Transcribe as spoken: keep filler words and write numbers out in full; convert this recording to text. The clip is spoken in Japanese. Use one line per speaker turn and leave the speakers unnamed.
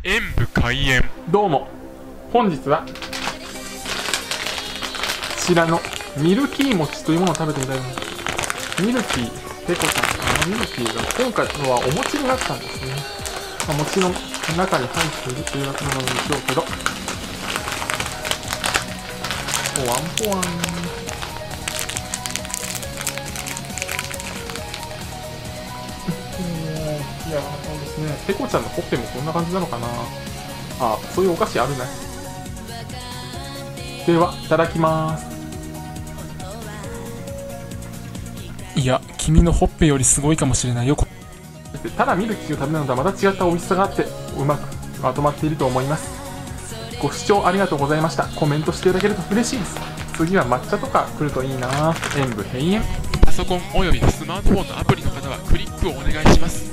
演武開演。
どうも、本日はこちらのミルキー餅というものを食べてみたいと思います。ミルキー、ペコちゃん、あのミルキーが今回のはお餅になったんですね。まあ、餅の中に入っているというわけなのでしょうけど、ポワンポワン。いや、そうですね。ペコちゃんのほっぺもこんな感じなのかな。あ、そういうお菓子あるね。では、いただきます。
いや、君のほっぺよりすごいかもしれないよ。
ただミルキーを食べるのとはまた違った美味しさがあって、うまくまとまっていると思います。ご視聴ありがとうございました。コメントしていただけると嬉しいです。次は抹茶とか来るといいな。演武閉園。
パソコンおよびスマートフォンのアプリの方はクリックをお願いします。